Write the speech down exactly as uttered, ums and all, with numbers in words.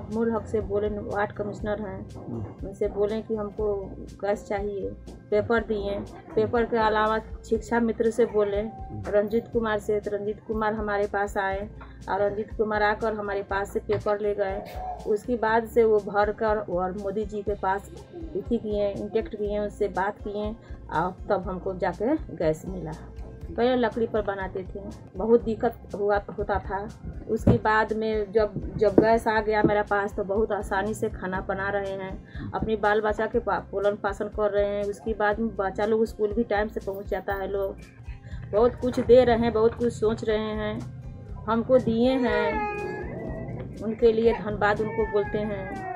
महमूद हक से बोले, वार्ड कमिश्नर हैं, उनसे बोलें कि हमको गैस चाहिए। पेपर दिए। पेपर के अलावा शिक्षा मित्र से बोले, रंजीत कुमार से, तो रंजीत कुमार हमारे पास आए और रंजीत कुमार आकर हमारे पास से पेपर ले गए। उसके बाद से वो भर कर और मोदी जी के पास इति किए, इंटेक्ट किए, उससे बात किए और तब हमको जाके गैस मिला। पहले लकड़ी पर बनाते थे, बहुत दिक्कत हुआ होता था। उसके बाद में जब जब गैस आ गया मेरा पास तो बहुत आसानी से खाना बना रहे हैं, अपने बाल बच्चा के पोलन पालन कर रहे हैं। उसके बाद में बच्चा लोग स्कूल भी टाइम से पहुंच जाता है। लोग बहुत कुछ दे रहे हैं, बहुत कुछ सोच रहे हैं, हमको दिए हैं, उनके लिए धन्यवाद उनको बोलते हैं।